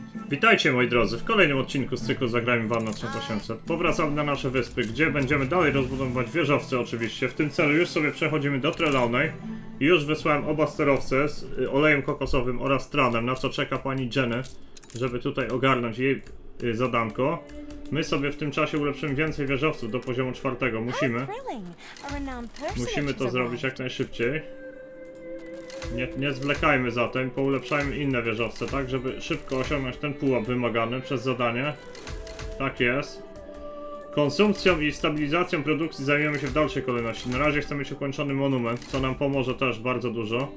Witajcie moi drodzy, w kolejnym odcinku z cyklu Zagrajmy w Anno 1800. Powracamy na nasze wyspy, gdzie będziemy dalej rozbudowywać wieżowce oczywiście. W tym celu już sobie przechodzimy do Trelawney. Już wysłałem oba sterowce z olejem kokosowym oraz tranem, na co czeka pani Jenny, żeby tutaj ogarnąć jej zadanko. My sobie w tym czasie ulepszymy więcej wieżowców do poziomu 4. Musimy to zrobić jak najszybciej. Nie zwlekajmy zatem, poulepszajmy inne wieżowce, tak, żeby szybko osiągnąć ten pułap wymagany przez zadanie. Tak jest. Konsumpcją i stabilizacją produkcji zajmiemy się w dalszej kolejności. Na razie chcemy mieć ukończony monument, co nam pomoże też bardzo dużo.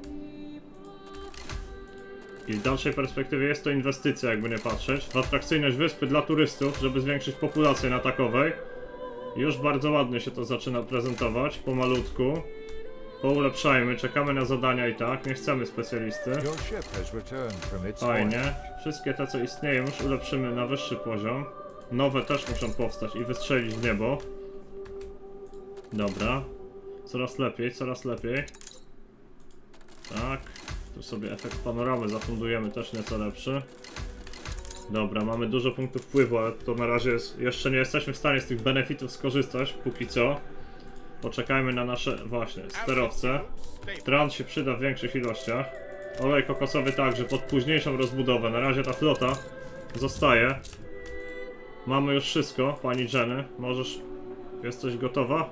I w dalszej perspektywie jest to inwestycja, jakby nie patrzeć, w atrakcyjność wyspy dla turystów, żeby zwiększyć populację na takowej. Już bardzo ładnie się to zaczyna prezentować, pomalutku. Poulepszajmy, czekamy na zadania i tak, nie chcemy specjalisty. Fajnie. Wszystkie te co istnieją już ulepszymy na wyższy poziom. Nowe też muszą powstać i wystrzelić w niebo. Dobra. Coraz lepiej, coraz lepiej. Tak. Tu sobie efekt panoramy zafundujemy, też nieco lepszy. Dobra, mamy dużo punktów wpływu, ale to na razie jest, jeszcze nie jesteśmy w stanie z tych benefitów skorzystać, póki co. Poczekajmy na nasze, właśnie, sterowce. Tran się przyda w większych ilościach. Olej kokosowy także pod późniejszą rozbudowę. Na razie ta flota zostaje. Mamy już wszystko, pani Jenny. Możesz... Jesteś gotowa?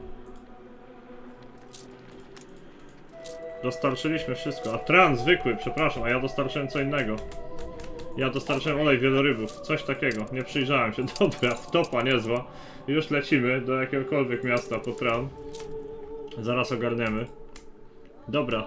Dostarczyliśmy wszystko. A tran zwykły, przepraszam, a ja dostarczyłem co innego. Ja dostarczyłem olej wielorybów. Coś takiego. Nie przyjrzałem się. Dobra, wtopa niezła. Już lecimy do jakiegokolwiek miasta po tran. Zaraz ogarniemy. Dobra.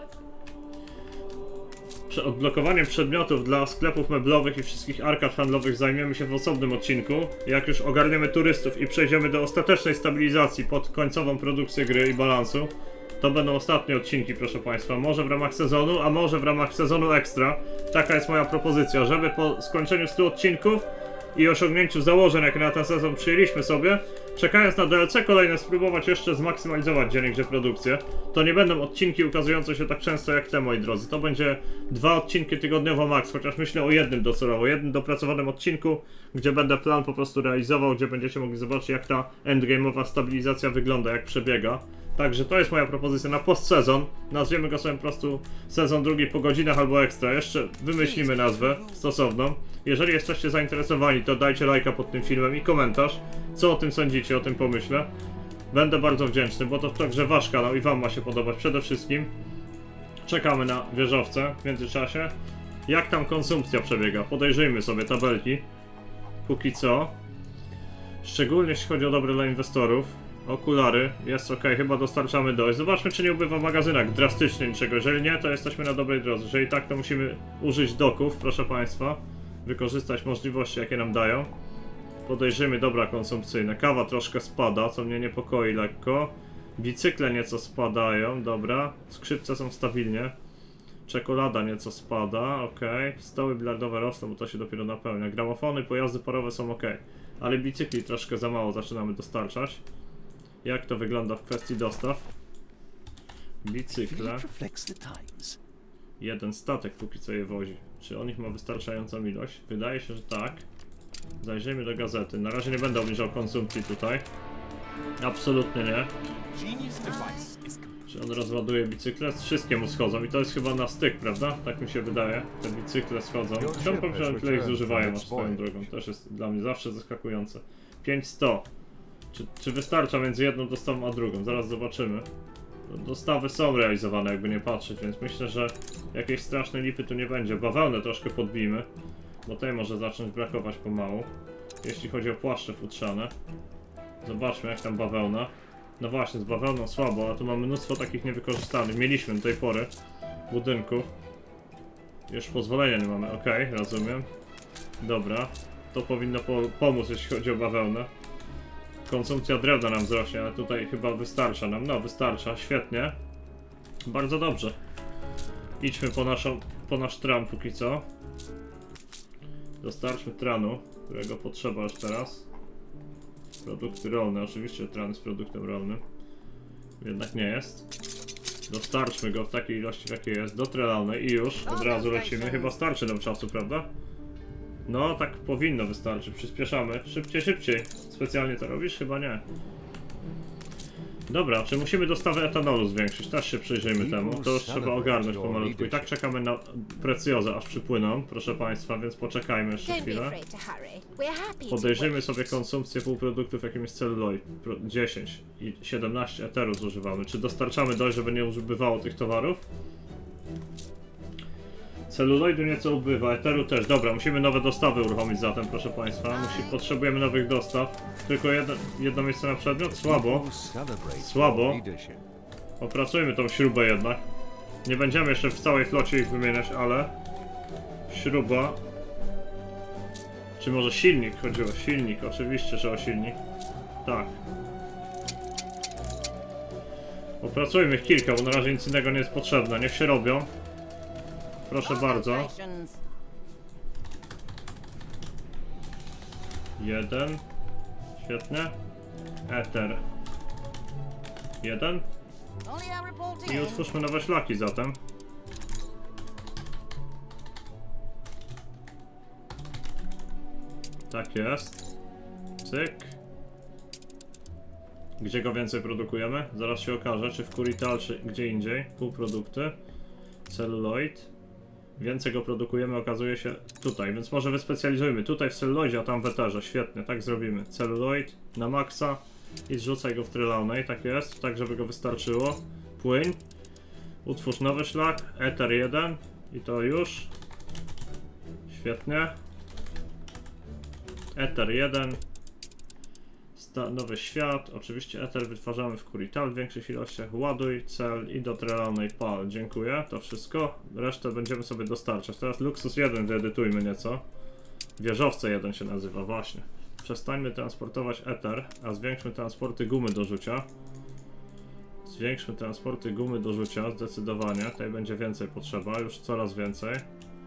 Odblokowaniem przedmiotów dla sklepów meblowych i wszystkich arkad handlowych zajmiemy się w osobnym odcinku. Jak już ogarniemy turystów i przejdziemy do ostatecznej stabilizacji pod końcową produkcję gry i balansu, to będą ostatnie odcinki, proszę Państwa. Może w ramach sezonu, a może w ramach sezonu ekstra. Taka jest moja propozycja, żeby po skończeniu 100 odcinków i osiągnięciu założeń, jakie na ten sezon przyjęliśmy sobie, czekając na DLC kolejne, spróbować jeszcze zmaksymalizować dziennikże produkcję. To nie będą odcinki ukazujące się tak często jak te, moi drodzy. To będzie 2 odcinki tygodniowo max, chociaż myślę o jednym docelowo, jednym dopracowanym odcinku, gdzie będę plan po prostu realizował, gdzie będziecie mogli zobaczyć, jak ta endgame'owa stabilizacja wygląda, jak przebiega. Także to jest moja propozycja na postsezon. Nazwiemy go sobie po prostu sezon drugi po godzinach albo ekstra. Jeszcze wymyślimy nazwę stosowną. Jeżeli jesteście zainteresowani, to dajcie lajka pod tym filmem i komentarz. Co o tym sądzicie, o tym pomyśle. Będę bardzo wdzięczny, bo to także wasz kanał i wam ma się podobać przede wszystkim. Czekamy na wieżowce w międzyczasie. Jak tam konsumpcja przebiega? Podejrzyjmy sobie tabelki. Póki co. Szczególnie jeśli chodzi o dobre dla inwestorów. Okulary, jest ok, chyba dostarczamy dość. Zobaczmy, czy nie ubywa w magazynach drastycznie niczego. Jeżeli nie, to jesteśmy na dobrej drodze. Jeżeli tak, to musimy użyć doków, proszę Państwa. Wykorzystać możliwości, jakie nam dają. Podejrzymy dobra konsumpcyjne. Kawa troszkę spada, co mnie niepokoi lekko. Bicykle nieco spadają, dobra. Skrzypce są stabilnie. Czekolada nieco spada, ok. Stoły bilardowe rosną, bo to się dopiero napełnia. Gramofony, pojazdy parowe są ok. Ale bicykli troszkę za mało zaczynamy dostarczać. Jak to wygląda w kwestii dostaw? Bicykle. Jeden statek póki co je wozi. Czy on ich ma wystarczającą ilość? Wydaje się, że tak. Zajrzyjmy do gazety. Na razie nie będę obniżał konsumpcji tutaj. Absolutnie nie. Czy on rozładuje bicykle? Wszystkie mu schodzą i to jest chyba na styk, prawda? Tak mi się wydaje. Te bicykle schodzą. Czemu powiedziałem, tyle ich zużywają aż swoją drogą? Też jest dla mnie zawsze zaskakujące. 500. Czy wystarcza między jedną dostawą a drugą? Zaraz zobaczymy. Dostawy są realizowane, jakby nie patrzeć, więc myślę, że jakiejś strasznej lipy tu nie będzie. Bawełnę troszkę podbijmy, bo tej może zacząć brakować pomału. Jeśli chodzi o płaszcze futrzane. Zobaczmy, jak tam bawełna. No właśnie, z bawełną słabo, ale tu mamy mnóstwo takich niewykorzystanych. Mieliśmy do tej pory budynków. Już pozwolenia nie mamy, ok, rozumiem. Dobra, to powinno pomóc, jeśli chodzi o bawełnę. Konsumpcja drewna nam wzrośnie, ale tutaj chyba wystarcza nam. No, wystarcza, świetnie. Bardzo dobrze. Idźmy po nasz tran póki co. Dostarczmy tranu, którego potrzeba już teraz. Produkty rolne, oczywiście tran jest produktem rolnym. Jednak nie jest. Dostarczmy go w takiej ilości, w jakiej jest, do Trelawney i już od razu lecimy. Chyba starczy nam czasu, prawda? No, tak powinno wystarczyć. Przyspieszamy. Szybciej, szybciej. Specjalnie to robisz? Chyba nie. Dobra, czy musimy dostawę etanolu zwiększyć? Też się przyjrzyjmy temu. To już trzeba ogarnąć pomalutku. I tak czekamy na precjozę, aż przypłyną, proszę Państwa, więc poczekajmy jeszcze chwilę. Podejrzyjmy sobie konsumpcję półproduktów, jakim jest celuloid. 10 i 17 eteru zużywamy. Czy dostarczamy dość, żeby nie używało tych towarów? Celuloidu nieco ubywa, eteru też. Dobra, musimy nowe dostawy uruchomić zatem, proszę Państwa. Potrzebujemy nowych dostaw. Tylko jedno miejsce na przedmiot? Słabo. Słabo. Opracujmy tą śrubę jednak. Nie będziemy jeszcze w całej flocie ich wymieniać, ale... Śruba. Czy może silnik? Chodziło o silnik, oczywiście, że o silnik. Tak. Opracujmy ich kilka, bo na razie nic innego nie jest potrzebne. Niech się robią. Proszę bardzo. 1. Świetnie. Eter. 1. I utwórzmy nowe szlaki zatem. Tak jest. Cyk. Gdzie go więcej produkujemy? Zaraz się okaże, czy w Kurital, czy gdzie indziej. Półprodukty. Celluloid. Więcej go produkujemy, okazuje się tutaj, więc może wyspecjalizujmy tutaj w celluloidzie, a tam w eterze. Świetnie, tak zrobimy. Celluloid na maksa i zrzucaj go w trylaunej, tak jest, tak żeby go wystarczyło. Płyń. Utwórz nowy szlak, eter 1 i to już. Świetnie. Eter 1. Nowy świat, oczywiście eter wytwarzamy w Kurital w większych ilościach. Ładuj, cel i do trylaunej pal. Dziękuję, to wszystko. Resztę będziemy sobie dostarczać. Teraz Luxus 1 wyedytujmy nieco. Wieżowce 1 się nazywa, właśnie. Przestańmy transportować eter, a zwiększmy transporty gumy do rzucia. Zwiększmy transporty gumy do rzucia, zdecydowanie. Tutaj będzie więcej potrzeba, już coraz więcej.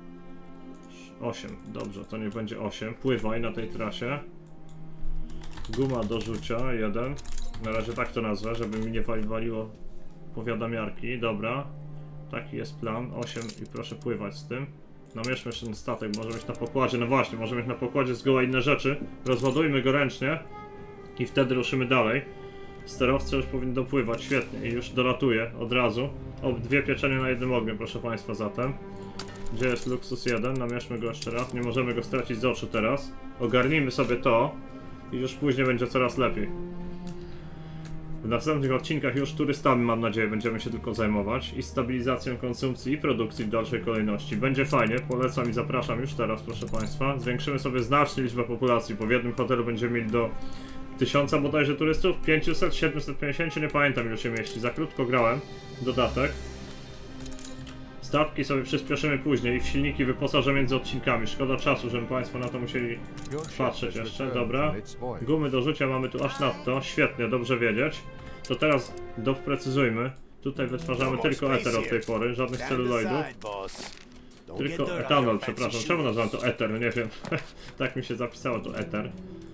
8, dobrze, to niech będzie 8. Pływaj na tej trasie. Guma do rzucia, 1. Na razie tak to nazwę, żeby mi nie waliło powiadamiarki. Dobra. Taki jest plan. 8 i proszę pływać z tym. Namierzmy jeszcze ten statek, może mieć na pokładzie. No właśnie, może mieć na pokładzie zgoła inne rzeczy. Rozładujmy go ręcznie i wtedy ruszymy dalej. Sterowce już powinny dopływać, świetnie. I już dolatuje od razu. O, 2 pieczenie na jednym ogniu, proszę Państwa, zatem. Gdzie jest Luxus 1? Namierzmy go jeszcze raz. Nie możemy go stracić z oczu teraz. Ogarnijmy sobie to. I już później będzie coraz lepiej. W następnych odcinkach już turystami, mam nadzieję, będziemy się tylko zajmować i stabilizacją konsumpcji i produkcji w dalszej kolejności. Będzie fajnie, polecam i zapraszam już teraz, proszę Państwa. Zwiększymy sobie znacznie liczbę populacji, bo w jednym hotelu będziemy mieli do 1000 bodajże turystów, 500, 750, nie pamiętam ile się mieści, za krótko grałem, dodatek. Stawki sobie przyspieszymy później i w silniki wyposażę między odcinkami. Szkoda czasu, żeby Państwo na to musieli patrzeć jeszcze. Dobra. Gumy do rzucia mamy tu aż nadto. Świetnie, dobrze wiedzieć. To teraz doprecyzujmy. Tutaj wytwarzamy tylko eter od tej pory, żadnych celuloidów. Tylko etanol, przepraszam. Czemu nazwałem to eter? No nie wiem. Tak mi się zapisało to eter.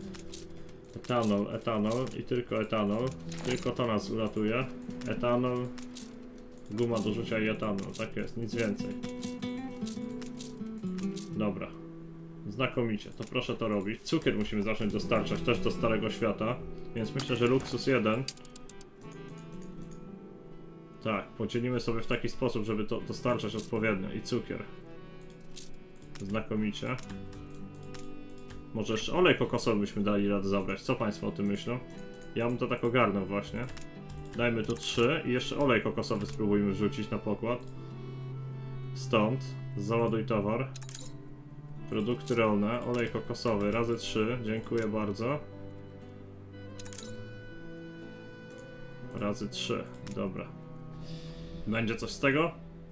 Etanol i tylko etanol. Tylko to nas uratuje. Etanol. Guma do rzucia i etanol, tak jest, nic więcej. Dobra. Znakomicie, to proszę to robić. Cukier musimy zacząć dostarczać też do Starego Świata, więc myślę, że Luxus 1. Tak, podzielimy sobie w taki sposób, żeby to dostarczać odpowiednio. I cukier. Znakomicie. Może jeszcze olej kokosowy byśmy dali radę zabrać. Co Państwo o tym myślą? Ja bym to tak ogarnął właśnie. Dajmy tu 3 i jeszcze olej kokosowy spróbujmy wrzucić na pokład. Stąd załaduj towar. Produkty rolne, olej kokosowy razy 3, dziękuję bardzo. Razy 3, dobra. Będzie coś z tego?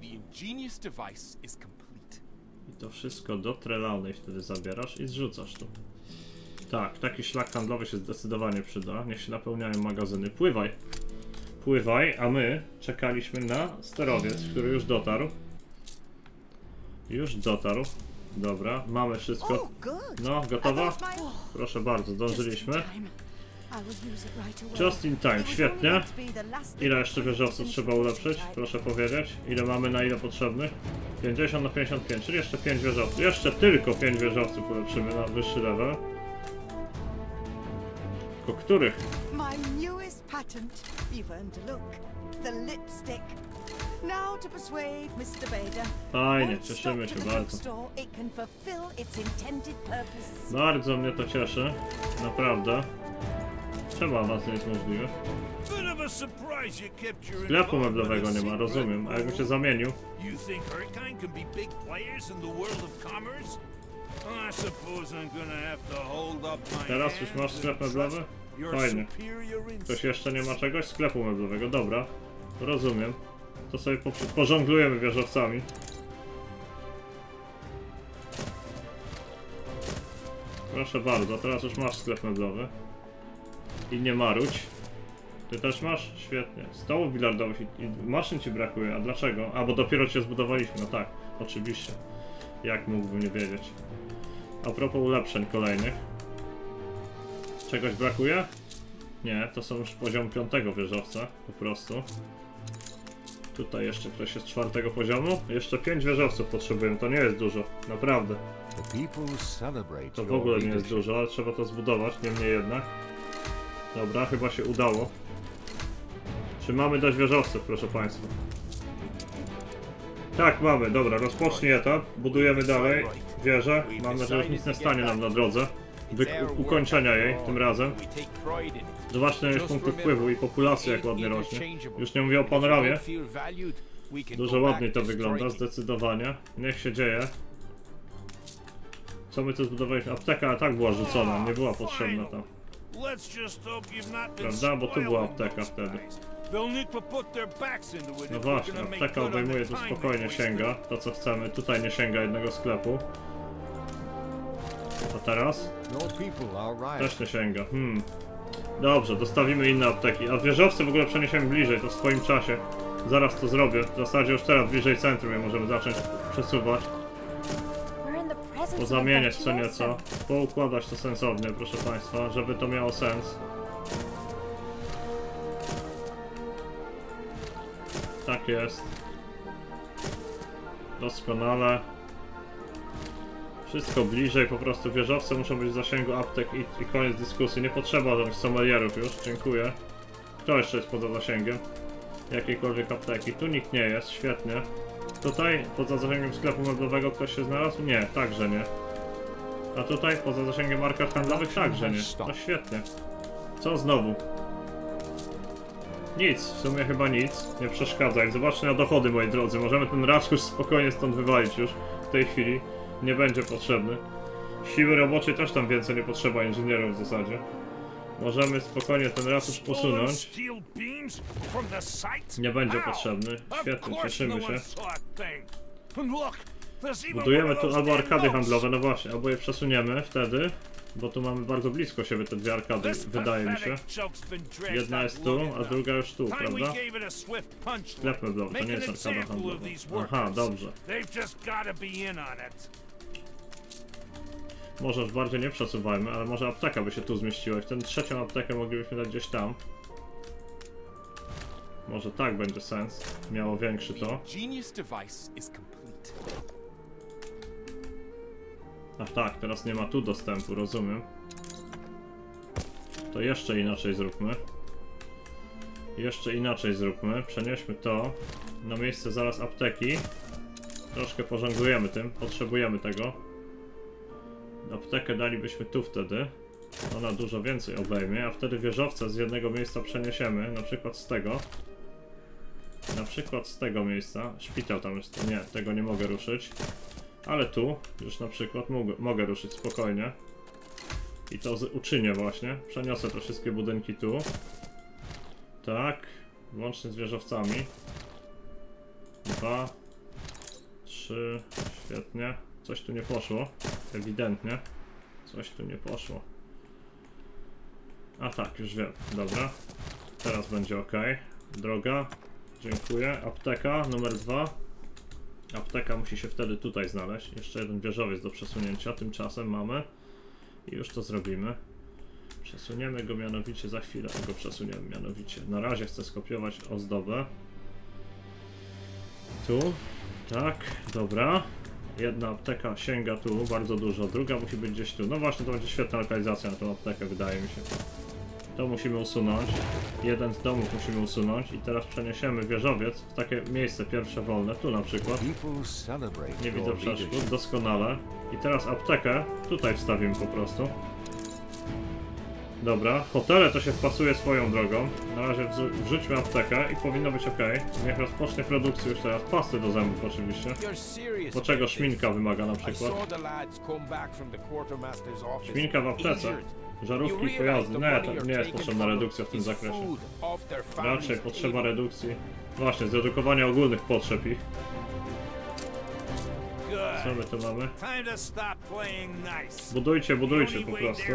I to wszystko do trelaunej wtedy zabierasz i zrzucasz tu. Tak, taki szlak handlowy się zdecydowanie przyda. Niech się napełniają magazyny. Pływaj! Pływaj, a my czekaliśmy na sterowiec, który już dotarł. Już dotarł. Dobra, mamy wszystko. No, gotowa? Proszę bardzo, zdążyliśmy. Just in time, świetnie. Ile jeszcze wieżowców trzeba ulepszyć? Proszę powiedzieć. Ile mamy, na ile potrzebnych? 50 na 55, czyli jeszcze 5 wieżowców. Jeszcze tylko 5 wieżowców ulepszymy na wyższy level. Tylko których? Fajnie, cieszymy się bardzo. Bardzo mnie to cieszy. Naprawdę. Czemu awans nie jest możliwy? Sklepu meblowego nie ma, rozumiem. A jakbym się zamienił? Teraz już masz sklep meblowy? Fajnie. Ktoś jeszcze nie ma czegoś? Sklepu meblowego, dobra. Rozumiem. To sobie pożonglujemy wieżowcami. Proszę bardzo, teraz już masz sklep meblowy. I nie marudź. Ty też masz? Świetnie. Stołów bilardowych i maszyn ci brakuje. A dlaczego? A, bo dopiero cię zbudowaliśmy. No tak, oczywiście. Jak mógłbym nie wiedzieć. A propos ulepszeń kolejnych. Czegoś brakuje? Nie, to są już poziom 5 wieżowca. Po prostu. Tutaj jeszcze ktoś jest 4 poziomu. Jeszcze 5 wieżowców potrzebujemy. To nie jest dużo. Naprawdę. To w ogóle nie jest dużo, ale trzeba to zbudować. Niemniej jednak. Dobra, chyba się udało. Czy mamy dość wieżowców, proszę państwa? Tak, mamy. Dobra, rozpocznij etap. Budujemy dalej wieżę. Mam nadzieję, że już nic nie stanie nam na drodze. Ukończenia jej tym razem. Zobaczcie już punkty wpływu i populacja jak ładnie rośnie. Już nie mówię o panoramie. Dużo ładniej to wygląda, zdecydowanie. Niech się dzieje. Co my tu zbudowaliśmy? Apteka tak była rzucona, nie była potrzebna tam. Prawda? Bo tu była apteka wtedy. No właśnie, apteka obejmuje tu spokojnie, sięga to co chcemy. Tutaj nie sięga jednego sklepu. A teraz? Też nie sięga. Dobrze, dostawimy inne apteki. A wieżowce w ogóle przeniesiemy bliżej, to w swoim czasie. Zaraz to zrobię. W zasadzie już teraz bliżej centrum je możemy zacząć przesuwać. Pozamieniać co nieco. Poukładać to sensownie, proszę państwa, żeby to miało sens. Tak jest. Doskonale. Wszystko bliżej, po prostu wieżowce muszą być w zasięgu aptek i koniec dyskusji. Nie potrzeba żadnych sommelierów już, dziękuję. Kto jeszcze jest poza zasięgiem jakiejkolwiek apteki? Tu nikt nie jest, świetnie. Tutaj poza zasięgiem sklepu meblowego ktoś się znalazł? Nie, także nie. A tutaj poza zasięgiem arkad handlowych? Także nie. No świetnie. Co znowu? Nic, w sumie chyba nic. Nie przeszkadza. Zobaczcie na dochody, moi drodzy. Możemy ten rachus spokojnie stąd wywalić już w tej chwili. Nie będzie potrzebny. Siły roboczej też tam więcej nie potrzeba inżynierów w zasadzie. Możemy spokojnie ten rachus posunąć. Nie będzie potrzebny. Świetnie, cieszymy się. Budujemy tu albo arkady handlowe, no właśnie, albo je przesuniemy wtedy. Bo tu mamy bardzo blisko siebie te dwie arkady, wydaje mi się. Jedna jest tu, a druga już tu, prawda? Sklep meblowy, to nie jest arkada handlowa. Aha, dobrze. Może już bardziej nie przesuwajmy, ale może apteka by się tu zmieściła. I wtedy trzecią aptekę moglibyśmy dać gdzieś tam. Może tak będzie sens. Miało większy to. Ach tak, teraz nie ma tu dostępu, rozumiem. To jeszcze inaczej zróbmy. Jeszcze inaczej zróbmy. Przenieśmy to na miejsce zaraz apteki. Troszkę pożonglujemy tym, potrzebujemy tego. Aptekę dalibyśmy tu wtedy. Ona dużo więcej obejmie, a wtedy wieżowce z jednego miejsca przeniesiemy, na przykład z tego. Na przykład z tego miejsca. Szpital tam jest, nie, tego nie mogę ruszyć. Ale tu już na przykład mogę ruszyć spokojnie. I to uczynię właśnie. Przeniosę te wszystkie budynki tu. Tak, łącznie z wieżowcami. 2, 3, świetnie. Coś tu nie poszło, ewidentnie. Coś tu nie poszło. A tak, już wiem, dobra. Teraz będzie ok. Droga, dziękuję. Apteka numer 2. Apteka musi się wtedy tutaj znaleźć. Jeszcze jeden wieżowiec do przesunięcia, tymczasem mamy. I już to zrobimy. Przesuniemy go mianowicie, za chwilę go przesuniemy mianowicie. Na razie chcę skopiować ozdobę. Tu, tak, dobra. Jedna apteka sięga tu, bardzo dużo, druga musi być gdzieś tu. No właśnie, to będzie świetna lokalizacja na tą aptekę, wydaje mi się. To musimy usunąć. Jeden z domów musimy usunąć i teraz przeniesiemy wieżowiec w takie miejsce pierwsze wolne, tu na przykład. Nie widzę przeszkód, doskonale. I teraz aptekę tutaj wstawimy po prostu. Dobra, hotele to się wpasuje swoją drogą. Na razie wrzućmy aptekę i powinno być ok. Niech rozpocznie produkcję już teraz. Pasty do zębów oczywiście. Bo czego szminka wymaga na przykład? Szminka w aptece. Żarówki i pojazdy. Nie, to nie jest potrzebna redukcja w tym zakresie. Raczej potrzeba redukcji. Właśnie, zredukowania ogólnych potrzeb ich. Co my tu mamy? Budujcie, budujcie po prostu.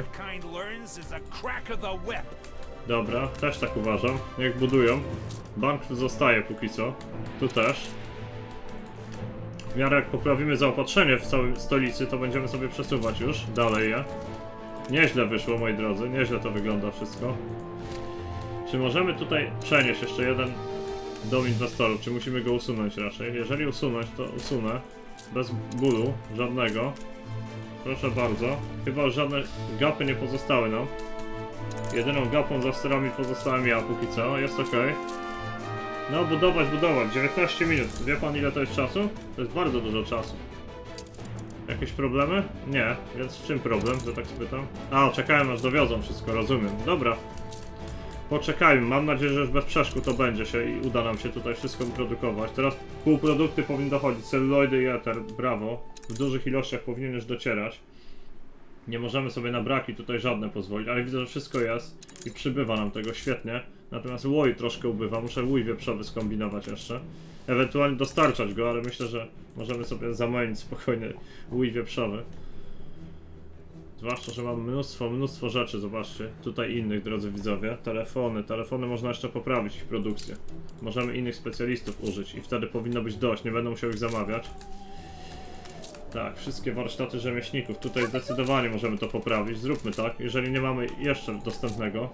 Dobra, też tak uważam. Niech budują. Bank zostaje póki co. Tu też. W miarę jak poprawimy zaopatrzenie w całej stolicy, to będziemy sobie przesuwać już dalej je. Nieźle wyszło, moi drodzy. Nieźle to wygląda wszystko. Czy możemy tutaj przenieść jeszcze jeden dom inwestorów? Czy musimy go usunąć raczej? Jeżeli usunąć, to usunę. Bez bólu, żadnego. Proszę bardzo. Chyba już żadne gapy nie pozostały nam. Jedyną gapą za sterami pozostałem ja póki co. Jest ok. No, budować, budować. 19 minut. Wie pan ile to jest czasu? To jest bardzo dużo czasu. Jakieś problemy? Nie. Więc w czym problem, że tak spytam? A, czekałem aż dowiozą wszystko, rozumiem. Dobra. Poczekajmy, mam nadzieję, że już bez przeszkód to będzie się i uda nam się tutaj wszystko wyprodukować. Teraz półprodukty powinny dochodzić, celuloidy i eter, brawo. W dużych ilościach powinien już docierać. Nie możemy sobie na braki tutaj żadne pozwolić, ale widzę, że wszystko jest i przybywa nam tego świetnie. Natomiast łoj troszkę ubywa, muszę łój wieprzowy skombinować jeszcze. Ewentualnie dostarczać go, ale myślę, że możemy sobie zamówić spokojnie łój wieprzowy. Zwłaszcza, że mam mnóstwo rzeczy, zobaczcie, tutaj innych, drodzy widzowie. Telefony można jeszcze poprawić ich produkcję. Możemy innych specjalistów użyć i wtedy powinno być dość, nie będę musiał ich zamawiać. Tak, wszystkie warsztaty rzemieślników, tutaj zdecydowanie możemy to poprawić, zróbmy tak, jeżeli nie mamy jeszcze dostępnego.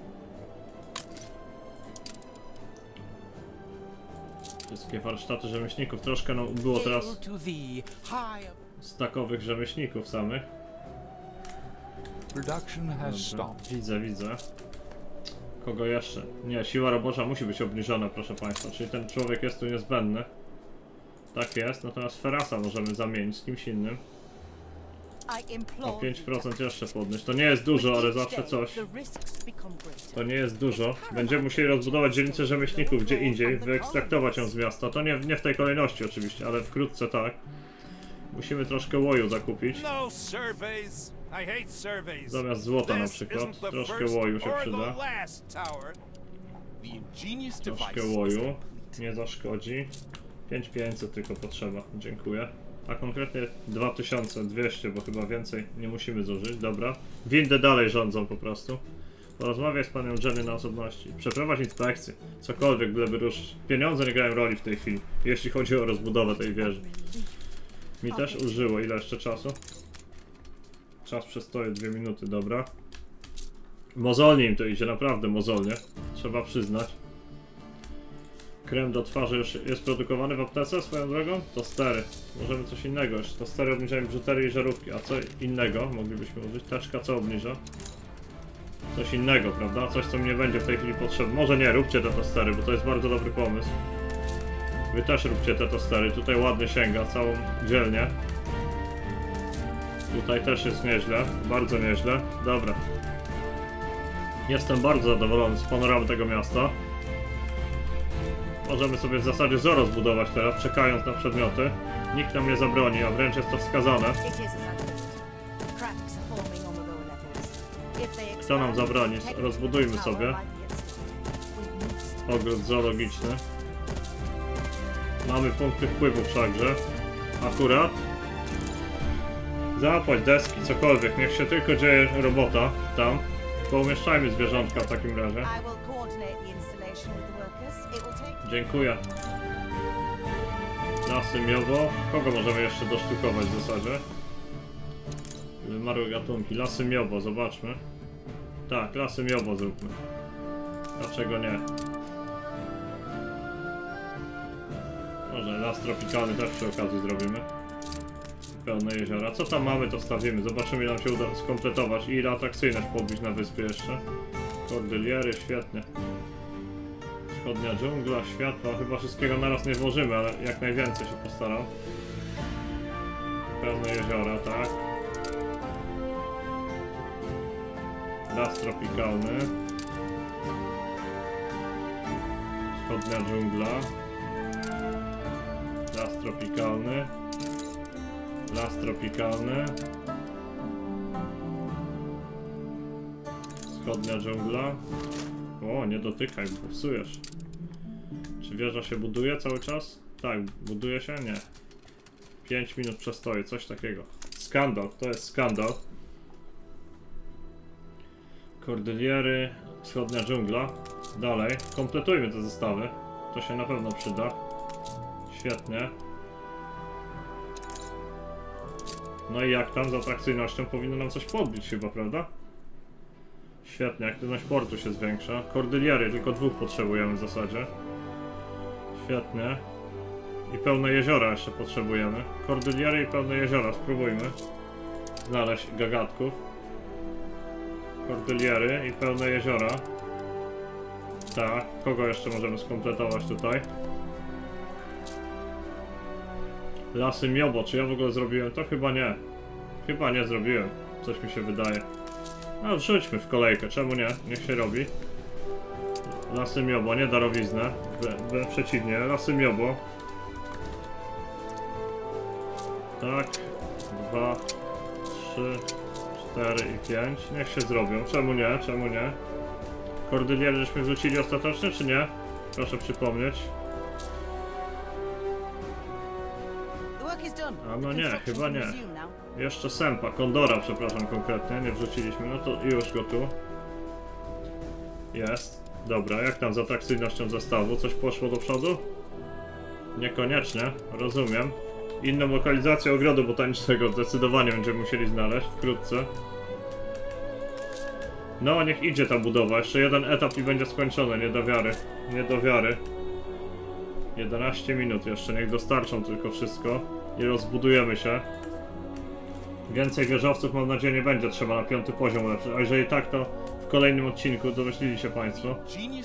Wszystkie warsztaty rzemieślników, troszkę nam było teraz z takowych rzemieślników samych. Widzę. Kogo jeszcze? Nie, siła robocza musi być obniżona, proszę państwa, czyli ten człowiek jest tu niezbędny. Tak jest, natomiast Ferasa możemy zamienić z kimś innym. O 5% jeszcze podnieść. To nie jest dużo, ale zawsze coś. To nie jest dużo. Będziemy musieli rozbudować dzielnicę rzemieślników gdzie indziej, wyekstraktować ją z miasta. To nie w tej kolejności oczywiście, ale wkrótce tak. Musimy troszkę łoju zakupić. Zamiast złota na przykład. Troszkę łoju się przyda. Troszkę łoju. Nie zaszkodzi. 5500 tylko potrzeba. Dziękuję. A konkretnie 2200, bo chyba więcej nie musimy zużyć. Dobra. Windy dalej rządzą po prostu. Porozmawiaj z panią Jenny na osobności. Przeprowadź inspekcję. Cokolwiek, byleby ruszyć. Pieniądze nie grają roli w tej chwili, jeśli chodzi o rozbudowę tej wieży. Mi też użyło. Ile jeszcze czasu? Czas przestoju 2 minuty, dobra. Mozolnie im to idzie, naprawdę mozolnie. Trzeba przyznać. Krem do twarzy już jest produkowany w aptece swoją drogą? Tostery. Możemy coś innego jeszcze. Tostery obniżają biżuterię i żarówki. A co innego moglibyśmy użyć? Teczka co obniża? Coś innego, prawda? Coś, co mi nie będzie w tej chwili potrzebne. Może nie, róbcie te tostery, bo to jest bardzo dobry pomysł. Wy też róbcie te tostery. Tutaj ładnie sięga całą dzielnię. Tutaj też jest nieźle. Bardzo nieźle. Dobra. Jestem bardzo zadowolony z panoramy tego miasta. Możemy sobie w zasadzie zero zbudować teraz, czekając na przedmioty. Nikt nam nie zabroni, a wręcz jest to wskazane. Kto nam zabroni? Rozbudujmy sobie ogród zoologiczny. Mamy punkty wpływu wszakże. Akurat. Zapłać deski, cokolwiek. Niech się tylko dzieje robota tam. Poumieszczajmy zwierzątka w takim razie. Dziękuję. Lasy miowo. Kogo możemy jeszcze dosztukować w zasadzie? Wymarłe gatunki. Lasy miowo, zobaczmy. Tak, lasy miobo zróbmy. Dlaczego nie? Może las tropikalny też przy okazji zrobimy. Pełne jeziora. Co tam mamy, to stawimy. Zobaczymy, ile nam się uda skompletować. I ile atrakcyjność podbić na wyspie jeszcze. Kordyliery, świetnie. Wschodnia dżungla, światła. Chyba wszystkiego naraz nie włożymy, ale jak najwięcej się postaram. Pełne jeziora, tak. Las tropikalny. Wschodnia dżungla. Las tropikalny. Las tropikalny. Wschodnia dżungla. O, nie dotykaj, bo psujesz. Czy wieża się buduje cały czas? Tak, buduje się? Nie. 5 minut przestoju, coś takiego. Skandal, to jest skandal. Kordyliery, wschodnia dżungla. Dalej, kompletujmy te zestawy. To się na pewno przyda. Świetnie. No i jak tam z atrakcyjnością powinno nam coś podbić chyba, prawda? Świetnie, aktywność portu się zwiększa. Kordyliery, tylko 2 potrzebujemy w zasadzie. Świetnie. I pełne jeziora jeszcze potrzebujemy. Kordyliery i pełne jeziora, spróbujmy znaleźć gagatków. Kordyliery i pełne jeziora. Tak, kogo jeszcze możemy skompletować tutaj? Lasy miobo, czy ja w ogóle zrobiłem to? Chyba nie. Chyba nie zrobiłem. Coś mi się wydaje. No wrzućmy w kolejkę, czemu nie? Niech się robi. Lasy miobo, nie darowiznę. Wręcz przeciwnie, lasy miobo. Tak. 2, 3, 4 i 5. Niech się zrobią. Czemu nie? Czemu nie? Kordyliery żeśmy wrzucili ostatecznie, czy nie? Proszę przypomnieć. A no nie, chyba nie. Jeszcze sępa, kondora, przepraszam konkretnie, nie wrzuciliśmy. No to już go tu. Jest. Dobra, jak tam z atrakcyjnością zestawu? Coś poszło do przodu? Niekoniecznie, rozumiem. Inną lokalizację ogrodu botanicznego zdecydowanie będziemy musieli znaleźć wkrótce. No, niech idzie ta budowa. Jeszcze jeden etap i będzie skończone. Nie do wiary. Nie do wiary. 11 minut jeszcze. Niech dostarczą tylko wszystko. I rozbudujemy się. Więcej wieżowców, mam nadzieję, nie będzie trzeba na 5. poziom ulepszyć. A jeżeli tak, to w kolejnym odcinku domyślili się Państwo.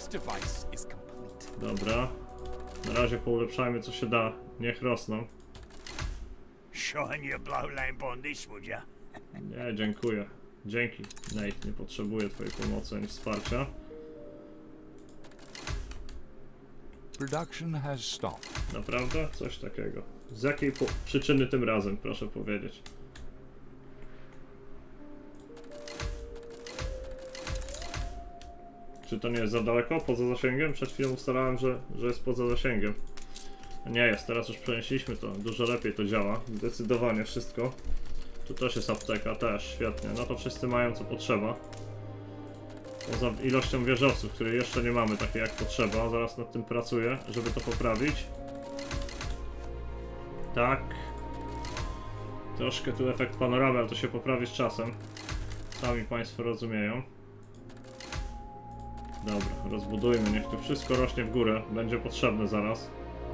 Dobra. Na razie poulepszajmy co się da. Niech rosną. Nie, dziękuję. Dzięki, Nate. Nie potrzebuję Twojej pomocy ani wsparcia. Naprawdę? Coś takiego. Z jakiej przyczyny tym razem, proszę powiedzieć? Czy to nie jest za daleko? Poza zasięgiem? Przed chwilą ustalałem, że jest poza zasięgiem. Nie jest, teraz już przenieśliśmy to. Dużo lepiej to działa. Zdecydowanie wszystko. Tu też jest apteka, też, świetnie. No to wszyscy mają co potrzeba. Poza ilością wieżowców, której jeszcze nie mamy takiej jak potrzeba. Zaraz nad tym pracuję, żeby to poprawić. Tak. Troszkę tu efekt panoramy, ale to się poprawi z czasem. Sami Państwo rozumieją. Dobra, rozbudujmy, niech tu wszystko rośnie w górę. Będzie potrzebne zaraz.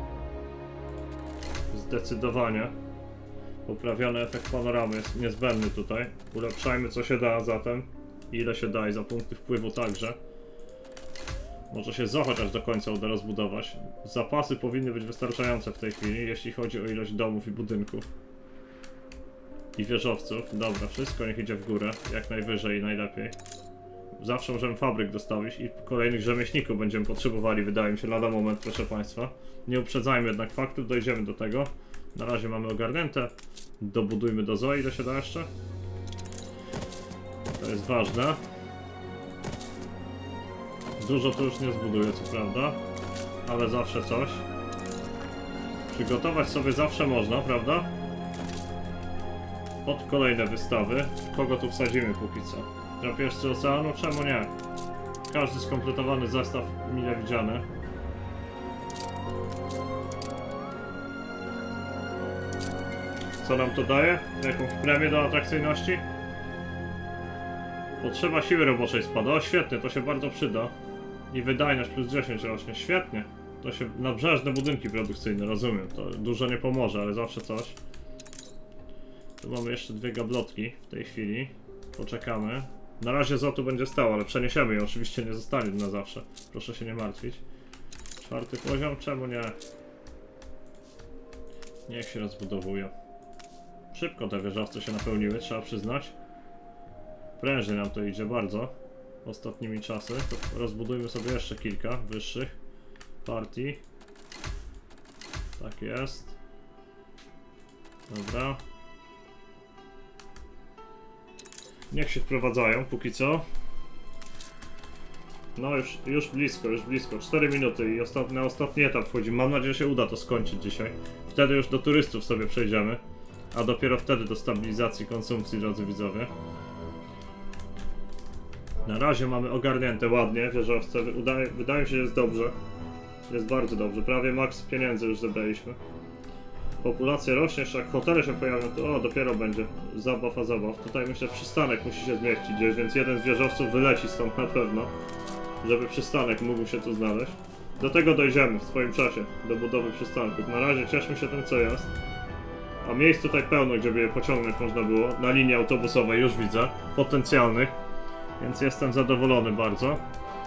Zdecydowanie. Poprawiony efekt panoramy jest niezbędny tutaj. Ulepszajmy co się da zatem. Ile się da i za punkty wpływu także. Może się zo chociaż do końca uda rozbudować. Zapasy powinny być wystarczające w tej chwili, jeśli chodzi o ilość domów i budynków. I wieżowców. Dobra, wszystko niech idzie w górę. Jak najwyżej i najlepiej. Zawsze możemy fabryk dostawić i kolejnych rzemieślników będziemy potrzebowali, wydaje mi się, lada moment, proszę Państwa. Nie uprzedzajmy jednak faktów, dojdziemy do tego. Na razie mamy ogarnięte. Dobudujmy do zoo, ile się da jeszcze? To jest ważne. Dużo tu już nie zbuduję, co prawda, ale zawsze coś. Przygotować sobie zawsze można, prawda? Pod kolejne wystawy. Kogo tu wsadzimy póki co? Drapieżcy oceanu? Czemu nie? Każdy skompletowany zestaw mile widziany. Co nam to daje? Jakąś premię do atrakcyjności? Potrzeba siły roboczej spada. O, świetnie, to się bardzo przyda. I wydajność plus 10 rośnie. Świetnie. To się... Nabrzeżne budynki produkcyjne, rozumiem. To dużo nie pomoże, ale zawsze coś. Tu mamy jeszcze 2 gablotki w tej chwili. Poczekamy. Na razie Zotu będzie stało, ale przeniesiemy ją. Oczywiście nie zostanie na zawsze. Proszę się nie martwić. 4. poziom? Czemu nie? Niech się rozbudowuje. Szybko te wieżowce się napełniły, trzeba przyznać. Prężnie nam to idzie bardzo. Ostatnimi czasy. To rozbudujmy sobie jeszcze kilka wyższych partii. Tak jest. Dobra. Niech się wprowadzają póki co. No już blisko. 4 minuty i na ostatni etap wchodzimy. Mam nadzieję, że się uda to skończyć dzisiaj. Wtedy już do turystów sobie przejdziemy. A dopiero wtedy do stabilizacji konsumpcji, drodzy widzowie. Na razie mamy ogarnięte ładnie wieżowce. Wydaje mi się, że jest dobrze. Jest bardzo dobrze. Prawie maks pieniędzy już zebraliśmy. Populacja rośnie, jeszcze jak hotele się pojawią, to dopiero będzie zabaw a zabaw. Tutaj myślę, przystanek musi się zmieścić gdzieś, więc jeden z wieżowców wyleci stąd na pewno, żeby przystanek mógł się tu znaleźć. Do tego dojdziemy w swoim czasie, do budowy przystanków. Na razie cieszmy się tym, co jest. A miejsc tutaj pełno, gdzie by je pociągnąć można było. Na linii autobusowej już widzę potencjalnych, więc jestem zadowolony bardzo.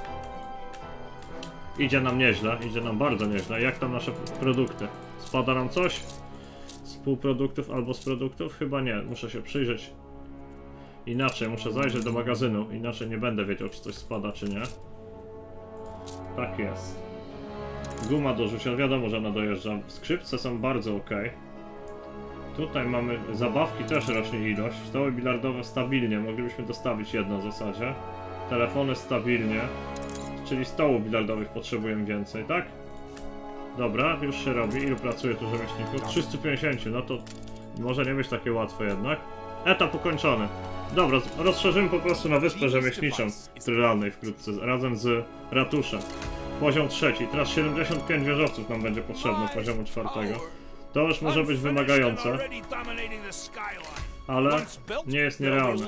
Idzie nam nieźle, idzie nam bardzo nieźle. Jak tam nasze produkty? Spada nam coś? Z półproduktów albo z produktów? Chyba nie, muszę się przyjrzeć. Inaczej, muszę zajrzeć do magazynu, inaczej nie będę wiedział, czy coś spada, czy nie. Tak jest. Guma do rzucia, wiadomo, że ona dojeżdża. Skrzypce są bardzo ok. Tutaj mamy zabawki, też rośnie ilość. Stoły bilardowe stabilnie, moglibyśmy dostawić jedno w zasadzie. Telefony stabilnie. Czyli stołów bilardowych potrzebujemy więcej, tak? Dobra, już się robi. Ilu pracuje tu rzemieślników? 350, no to może nie być takie łatwe jednak. Etap ukończony. Dobra, rozszerzymy po prostu na wyspę rzemieślniczą w Trylalnej wkrótce, razem z ratuszem. Poziom 3. Teraz 75 wieżowców nam będzie potrzebne poziomu 4. To już może być wymagające, ale nie jest nierealne.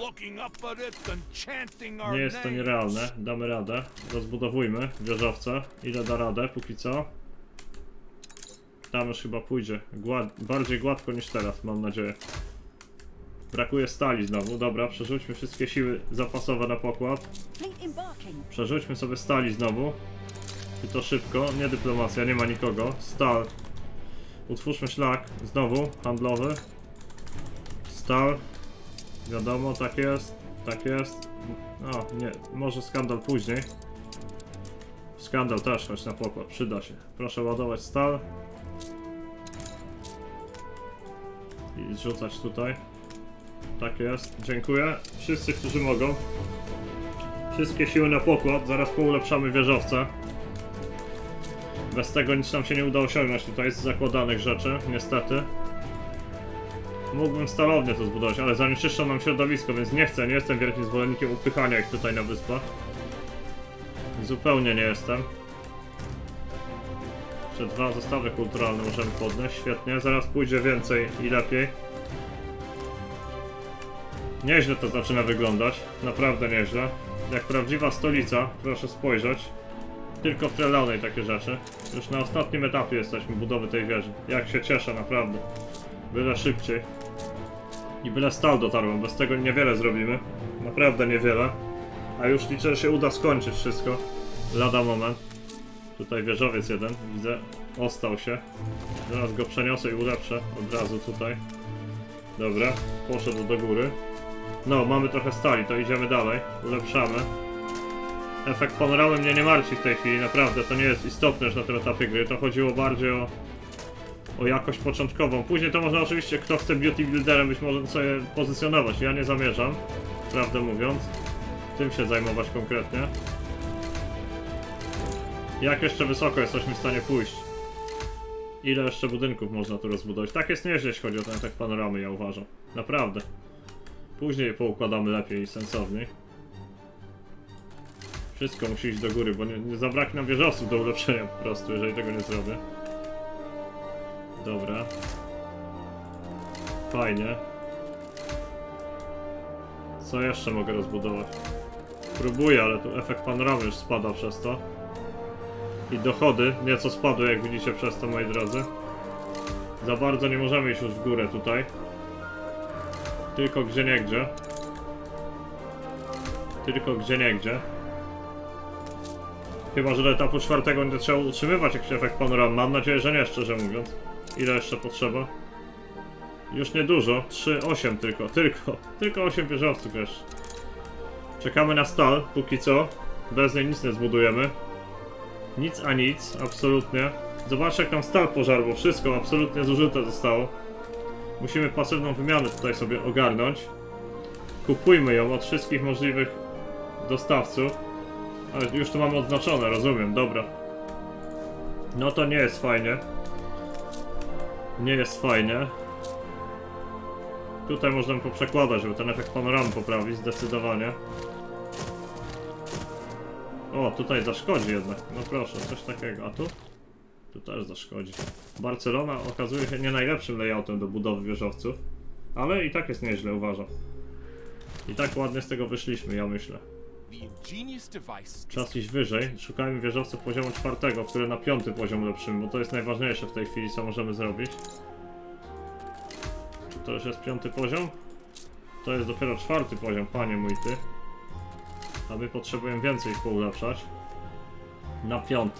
Nie jest to nierealne, damy radę. Rozbudowujmy wieżowce, ile da radę póki co. Tam już chyba pójdzie bardziej gładko niż teraz, mam nadzieję. Brakuje stali znowu, dobra, przerzućmy wszystkie siły zapasowe na pokład. Przerzućmy sobie stali znowu. I to szybko, nie dyplomacja, nie ma nikogo. Stal. Utwórzmy szlak, znowu, handlowy. Stal. Wiadomo, tak jest, tak jest. O, nie, może skandal później. Skandal też, chodź na pokład, przyda się. Proszę ładować stal. I zrzucać tutaj. Tak jest, dziękuję. Wszyscy, którzy mogą. Wszystkie siły na pokład, zaraz poulepszamy wieżowce. Bez tego nic nam się nie uda osiągnąć tutaj z zakładanych rzeczy, niestety. Mógłbym stalownie to zbudować, ale zanieczyszczą nam środowisko, więc nie chcę, nie jestem wielkim zwolennikiem upychania ich tutaj na wyspach. Zupełnie nie jestem. Jeszcze 2 zestawy kulturalne możemy podnieść, świetnie, zaraz pójdzie więcej i lepiej. Nieźle to zaczyna wyglądać, naprawdę nieźle. Jak prawdziwa stolica, proszę spojrzeć. Tylko w Trelawney takie rzeczy. Już na ostatnim etapie jesteśmy budowy tej wieży. Jak się cieszę, naprawdę. Byle szybciej. I byle stal dotarłem, bez tego niewiele zrobimy. Naprawdę niewiele. A już liczę, że się uda skończyć wszystko. Lada moment. Tutaj wieżowiec jeden, widzę. Ostał się. Zaraz go przeniosę i ulepszę od razu tutaj. Dobra, poszedł do góry. No, mamy trochę stali, to idziemy dalej. Ulepszamy. Efekt panoramy mnie nie martwi w tej chwili, naprawdę, to nie jest istotne już na tym etapie gry, to chodziło bardziej o jakość początkową. Później to można oczywiście, kto chce beauty builderem być może sobie pozycjonować, ja nie zamierzam, prawdę mówiąc, tym się zajmować konkretnie. Jak jeszcze wysoko jesteśmy w stanie pójść? Ile jeszcze budynków można tu rozbudować? Tak jest nieźle, jeśli chodzi o ten efekt panoramy, ja uważam, naprawdę. Później je poukładamy lepiej i sensowniej. Wszystko musi iść do góry, bo nie zabraknie nam wieżowców do ulepszenia po prostu, jeżeli tego nie zrobię. Dobra. Fajnie. Co jeszcze mogę rozbudować? Próbuję, ale tu efekt panoramy już spada przez to. I dochody nieco spadły, jak widzicie, przez to, moi drodzy. Za bardzo nie możemy iść już w górę tutaj. Tylko gdzieniegdzie. Tylko gdzieniegdzie. Chyba, że do etapu 4 będzie trzeba utrzymywać jakiś efekt panoramy. Mam nadzieję, że nie, szczerze mówiąc. Ile jeszcze potrzeba? Już niedużo. 8 tylko. Tylko 8 wieżowców jeszcze. Czekamy na stal, póki co. Bez niej nic nie zbudujemy. Nic a nic, absolutnie. Zobaczcie, jak tam stal pożarł, bo wszystko absolutnie zużyte zostało. Musimy pasywną wymianę tutaj sobie ogarnąć. Kupujmy ją od wszystkich możliwych dostawców. Ale już tu mamy odznaczone, rozumiem, dobra. No to nie jest fajnie. Nie jest fajnie. Tutaj można poprzekładać, żeby ten efekt panoramy poprawić, zdecydowanie. O, tutaj zaszkodzi jednak. No proszę, coś takiego. A tu? Tu też zaszkodzi. Barcelona okazuje się nie najlepszym layoutem do budowy wieżowców. Ale i tak jest nieźle, uważam. I tak ładnie z tego wyszliśmy, ja myślę. Czas iść wyżej. Szukajmy wieżowców poziomu 4, które na 5 poziom ulepszymy, bo to jest najważniejsze w tej chwili, co możemy zrobić. Czy to już jest 5 poziom? To jest dopiero 4 poziom, panie mój ty. A my potrzebujemy więcej ich poulepszać. Na 5.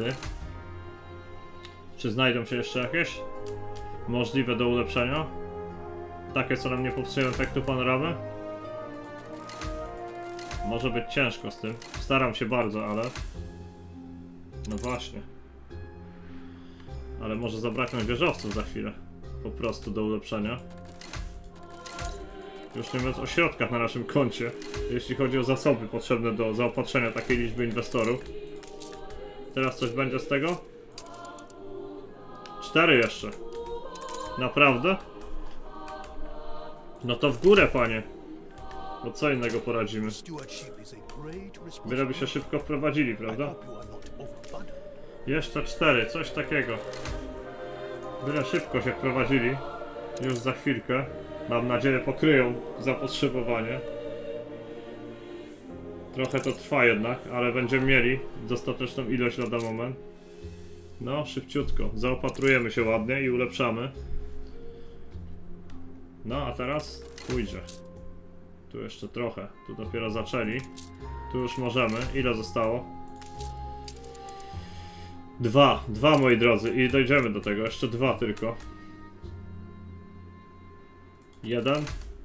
Czy znajdą się jeszcze jakieś możliwe do ulepszenia? Takie, co nam nie popsują efektu panoramy? Może być ciężko z tym. Staram się bardzo, ale... No właśnie. Ale może zabraknąć wieżowców za chwilę. Po prostu do ulepszenia. Już nie mówiąc o środkach na naszym koncie. Jeśli chodzi o zasoby potrzebne do zaopatrzenia takiej liczby inwestorów. Teraz coś będzie z tego? 4 jeszcze. Naprawdę? No to w górę, panie. Bo co innego poradzimy? Byleby się szybko wprowadzili, prawda? Jeszcze 4, coś takiego. Byle szybko się wprowadzili. Już za chwilkę. Mam nadzieję, pokryją zapotrzebowanie. Trochę to trwa jednak, ale będziemy mieli dostateczną ilość lada moment. No, szybciutko. Zaopatrujemy się ładnie i ulepszamy. No, a teraz pójdzie. Tu jeszcze trochę. Tu dopiero zaczęli. Tu już możemy. Ile zostało? 2, moi drodzy. I dojdziemy do tego. Jeszcze 2 tylko. 1.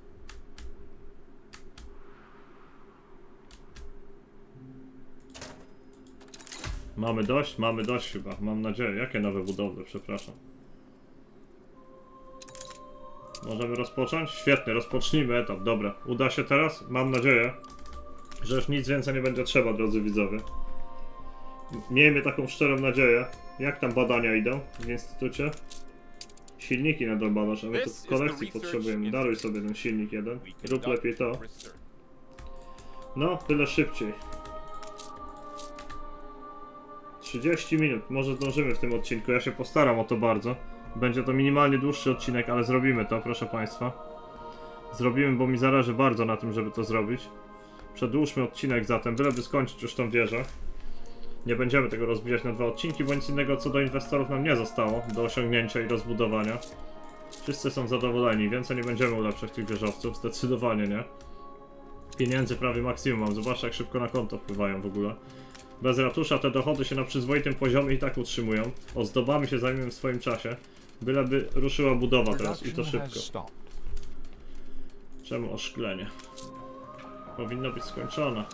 Mamy dość? Mamy dość chyba. Mam nadzieję. Jakie nowe budowle? Przepraszam. Możemy rozpocząć? Świetnie, rozpocznijmy etap. Dobra, uda się teraz? Mam nadzieję, że już nic więcej nie będzie trzeba, drodzy widzowie. Miejmy taką szczerą nadzieję. Jak tam badania idą w instytucie? Silniki nadal badasz, a my tu w kolekcji potrzebujemy. Daruj sobie ten silnik jeden. Rób lepiej to. No, tyle szybciej. 30 minut, może zdążymy w tym odcinku. Ja się postaram o to bardzo. Będzie to minimalnie dłuższy odcinek, ale zrobimy to, proszę państwa. Zrobimy, bo mi zależy bardzo na tym, żeby to zrobić. Przedłużmy odcinek zatem, byleby skończyć już tą wieżę. Nie będziemy tego rozbijać na 2 odcinki, bo nic innego co do inwestorów nam nie zostało do osiągnięcia i rozbudowania. Wszyscy są zadowoleni, więcej nie będziemy ulepszać tych wieżowców, zdecydowanie nie. Pieniędzy prawie maksimum mam, zobaczcie jak szybko na konto wpływają w ogóle. Bez ratusza te dochody się na przyzwoitym poziomie i tak utrzymują. Ozdobami się zajmiemy w swoim czasie. Byleby ruszyła budowa teraz i to szybko. Czemu oszklenie? Powinno być skończone.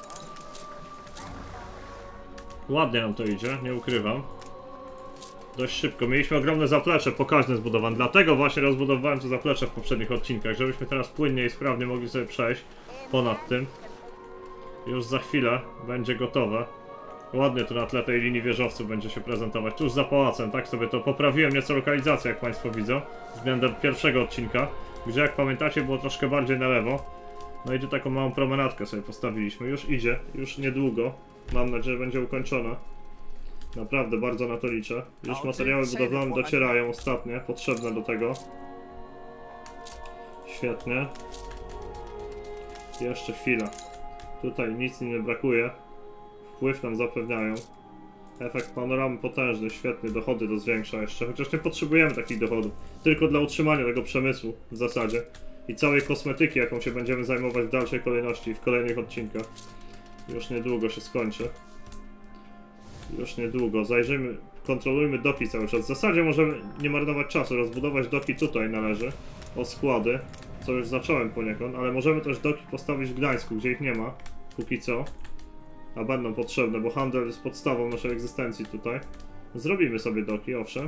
Ładnie nam to idzie, nie ukrywam. Dość szybko. Mieliśmy ogromne zaplecze pokaźne zbudowane. Dlatego właśnie rozbudowałem to zaplecze w poprzednich odcinkach, żebyśmy teraz płynnie i sprawnie mogli sobie przejść ponad tym. Już za chwilę będzie gotowe. Ładnie tu na tle tej linii wieżowców będzie się prezentować. Tuż za pałacem, tak sobie to poprawiłem nieco lokalizację, jak państwo widzą. Względem pierwszego odcinka, gdzie jak pamiętacie było troszkę bardziej na lewo. No i tu taką małą promenadkę sobie postawiliśmy. Już idzie, już niedługo. Mam nadzieję, że będzie ukończona. Naprawdę bardzo na to liczę. Już materiały budowlane docierają ostatnie, potrzebne do tego. Świetnie. Jeszcze chwila. Tutaj nic im nie brakuje. Wpływ nam zapewniają. Efekt panoramy potężny, świetny, dochody to zwiększa jeszcze. Chociaż nie potrzebujemy takich dochodów. Tylko dla utrzymania tego przemysłu w zasadzie. I całej kosmetyki, jaką się będziemy zajmować w dalszej kolejności, w kolejnych odcinkach. Już niedługo się skończy. Już niedługo. Zajrzyjmy, kontrolujmy doki cały czas. W zasadzie możemy nie marnować czasu. Rozbudować doki tutaj należy. O składy. Co już zacząłem poniekąd. Ale możemy też doki postawić w Gdańsku, gdzie ich nie ma. Póki co. A będą potrzebne, bo handel jest podstawą naszej egzystencji tutaj. Zrobimy sobie doki, owszem.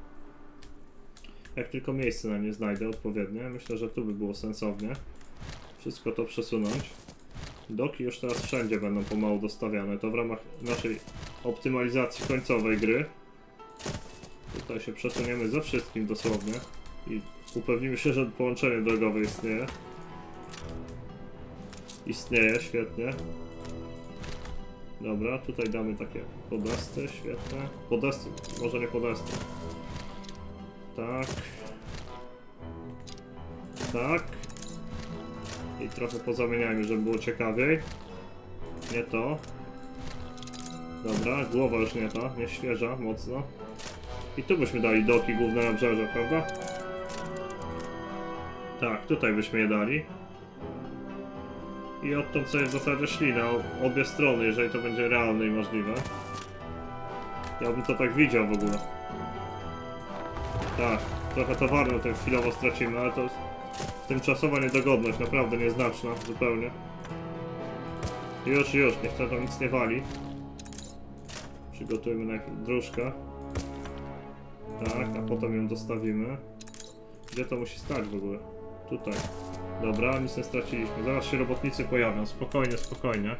Jak tylko miejsce na nie znajdę odpowiednie. Myślę, że tu by było sensownie wszystko to przesunąć. Doki już teraz wszędzie będą pomału dostawiane. To w ramach naszej optymalizacji końcowej gry. Tutaj się przesuniemy ze wszystkim dosłownie. I upewnimy się, że połączenie drogowe istnieje. Istnieje, świetnie. Dobra, tutaj damy takie podesty, świetne. Podesty, może nie podesty. Tak. Tak. I trochę pozamieniajmy, żeby było ciekawiej. Nie to. Dobra, głowa już nie ta, nie świeża, mocno. I tu byśmy dali doki główne nabrzeże, prawda? Tak, tutaj byśmy je dali. I odtąd sobie w zasadzie szli na obie strony, jeżeli to będzie realne i możliwe. Ja bym to tak widział w ogóle. Tak, trochę towaru tym chwilowo stracimy, ale to jest tymczasowa niedogodność, naprawdę nieznaczna zupełnie. Już, niech to tam nic nie wali. Przygotujmy najpierw dróżkę. Tak, a potem ją dostawimy. Gdzie to musi stać w ogóle? Tutaj. Dobra, nic nie straciliśmy. Zaraz się robotnicy pojawią. Spokojnie, spokojnie.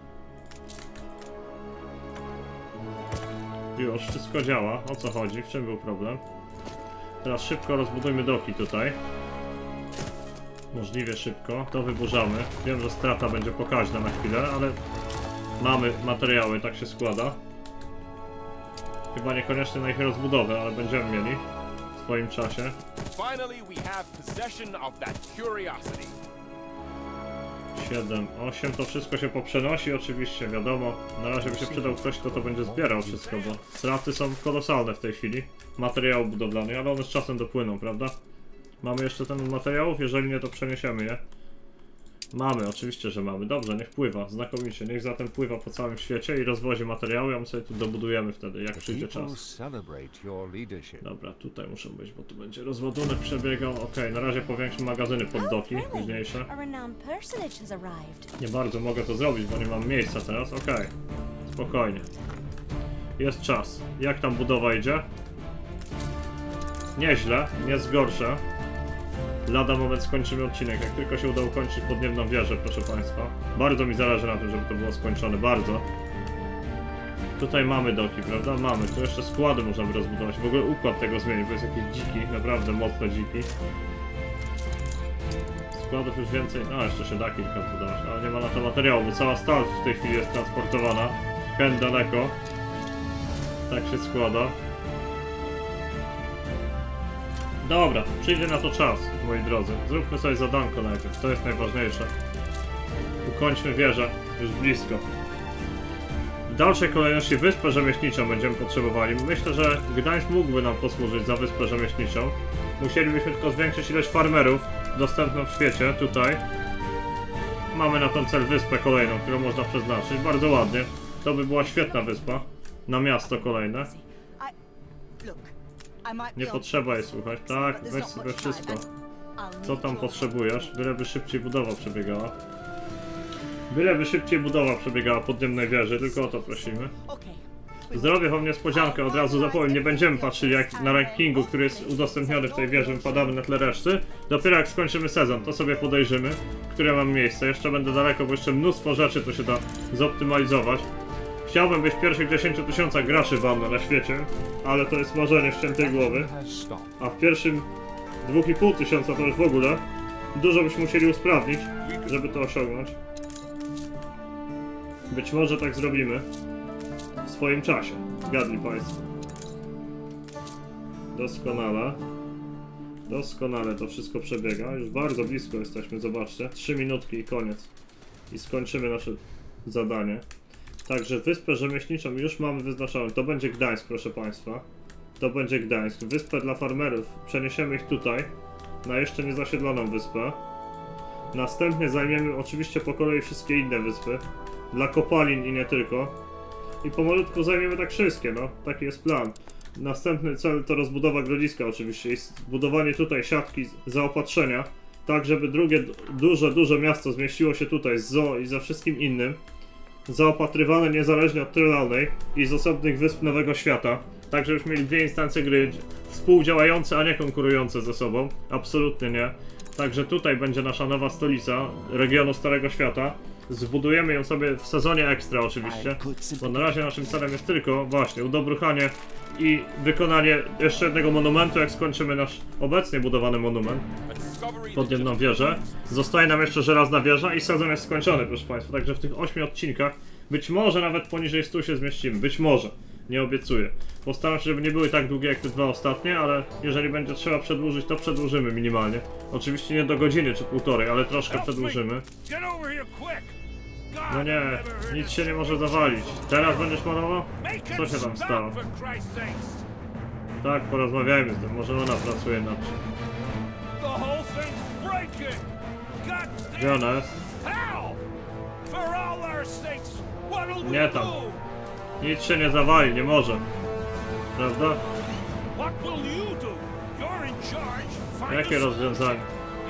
Już, wszystko działa. O co chodzi? W czym był problem? Teraz szybko rozbudujmy doki tutaj. Możliwie szybko. To wyburzamy. Wiem, że strata będzie pokaźna na chwilę, ale mamy materiały, tak się składa. Chyba niekoniecznie na ich rozbudowę, ale będziemy mieli w swoim czasie. 7, 8, to wszystko się poprzenosi oczywiście, wiadomo. Na razie by się przydał ktoś, kto to będzie zbierał wszystko, bo straty są kolosalne w tej chwili. Materiału budowlanych, ale one z czasem dopłyną, prawda? Mamy jeszcze ten materiałów? Jeżeli nie, to przeniesiemy je. Mamy, oczywiście, że mamy. Dobrze, niech pływa, znakomicie. Niech zatem pływa po całym świecie i rozwozi materiały, a my sobie tu dobudujemy wtedy, jak przyjdzie czas. Dobra, tutaj muszą być, bo tu będzie rozładunek przebiegał. Okej, na razie powiększmy magazyny pod doki, późniejsze. Nie bardzo mogę to zrobić, bo nie mam miejsca teraz. Okej, spokojnie. Jest czas. Jak tam budowa idzie? Nieźle, nie jest gorsze. Lada moment skończymy odcinek, jak tylko się uda ukończyć podniebną wieżę, proszę Państwa. Bardzo mi zależy na tym, żeby to było skończone, bardzo. Tutaj mamy doki, prawda? Mamy, tu jeszcze składy można by rozbudować. W ogóle układ tego zmienić, bo jest jakiś dziki, naprawdę mocno dziki. Składów już więcej, no jeszcze się da kilka zbudować, ale nie ma na to materiału, bo cała stal w tej chwili jest transportowana. Hen daleko. Tak się składa. Dobra, przyjdzie na to czas, moi drodzy. Zróbmy sobie zadanko najpierw, to jest najważniejsze. Ukończmy wieżę, już blisko. W dalszej kolejności wyspę rzemieślniczą będziemy potrzebowali. Myślę, że Gdańsk mógłby nam posłużyć za wyspę rzemieślniczą. Musielibyśmy tylko zwiększyć ilość farmerów dostępną w świecie, tutaj. Mamy na ten cel wyspę kolejną, którą można przeznaczyć. Bardzo ładnie. To by była świetna wyspa. Na miasto kolejne. Nie potrzeba jej słuchać. Tak, weź sobie wszystko. Co tam potrzebujesz? Byleby szybciej budowa przebiegała. Byleby szybciej budowa przebiegała podniebnej wieży, tylko o to prosimy. Zrobię wam niespodziankę, od razu zapowiem, nie będziemy patrzyli jak na rankingu, który jest udostępniony w tej wieży, wypadamy na tle reszty. Dopiero jak skończymy sezon, to sobie podejrzymy, które mam miejsce. Jeszcze będę daleko, bo jeszcze mnóstwo rzeczy to się da zoptymalizować. Chciałbym być w pierwszych 10 000 graczy banno na świecie, ale to jest marzenie ściętej głowy. A w pierwszym 2500 to już w ogóle dużo byśmy musieli usprawnić, żeby to osiągnąć. Być może tak zrobimy w swoim czasie. Zgadli Państwo. Doskonale. Doskonale to wszystko przebiega. Już bardzo blisko jesteśmy, zobaczcie. 3 minutki i koniec. I skończymy nasze zadanie. Także wyspę rzemieślniczą już mamy wyznaczoną. To będzie Gdańsk, proszę Państwa. To będzie Gdańsk. Wyspę dla farmerów przeniesiemy ich tutaj. Na jeszcze niezasiedloną wyspę. Następnie zajmiemy oczywiście po kolei wszystkie inne wyspy. Dla kopalin i nie tylko. I pomalutku zajmiemy tak wszystkie, no. Taki jest plan. Następny cel to rozbudowa grodziska oczywiście. I zbudowanie tutaj siatki zaopatrzenia. Tak, żeby drugie duże miasto zmieściło się tutaj z zoo i ze wszystkim innym. Zaopatrywane niezależnie od Trelawney i z osobnych wysp Nowego Świata. Tak, żebyśmy mieli dwie instancje gry współdziałające, a nie konkurujące ze sobą. Absolutnie nie. Także tutaj będzie nasza nowa stolica regionu Starego Świata. Zbudujemy ją sobie w sezonie ekstra oczywiście, bo na razie naszym celem jest tylko właśnie udobruchanie i wykonanie jeszcze jednego monumentu, jak skończymy nasz obecnie budowany monument pod jedną wieżę. Zostaje nam jeszcze żelazna wieża i sezon jest skończony, proszę Państwa. Także w tych 8 odcinkach być może nawet poniżej 100 się zmieścimy, być może. Nie obiecuję. Postaram się, żeby nie były tak długie jak te dwa ostatnie, ale jeżeli będzie trzeba przedłużyć, to przedłużymy minimalnie. Oczywiście nie do godziny czy półtorej, ale troszkę przedłużymy. No nie, nic się nie może zawalić. Teraz będziesz malował? Co się tam stało? Tak, porozmawiajmy z tym, może ona pracuje nad czym. Gdzie ona jest? Nie tam. Nic się nie zawali, nie może. Prawda? Jakie rozwiązanie?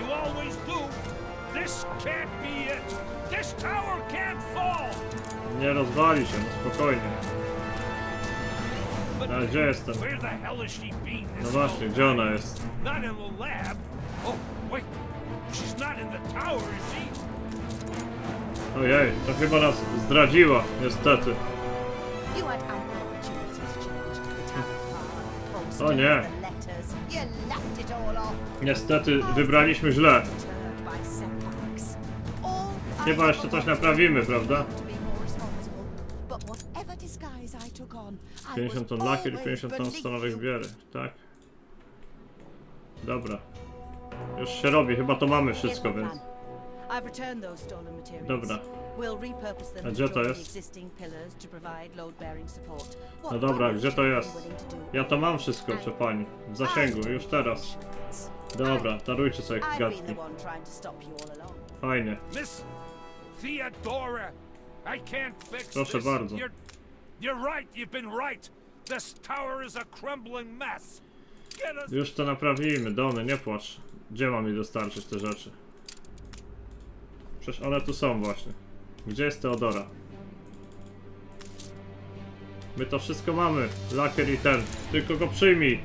Nie rozwali się, no spokojnie. A gdzie jestem? No właśnie, gdzie ona jest? Ojej, to chyba nas zdradziła, niestety. O nie. Niestety wybraliśmy źle. Chyba jeszcze coś naprawimy, prawda? 50 ton lakier i 50 ton stanowych zbiery, tak? Dobra. Już się robi, chyba to mamy wszystko, więc... Dobra. A gdzie to jest? No dobra, gdzie to jest? Ja to mam wszystko, proszę pani. W zasięgu, już teraz. Dobra, darujcie sobie gadki. Fajnie. Proszę bardzo. Już to naprawimy, Dony, nie płacz. Gdzie mam mi dostarczyć te rzeczy? Przecież one tu są właśnie. Gdzie jest Teodora? My to wszystko mamy. Lakier i ten. Tylko go przyjmij.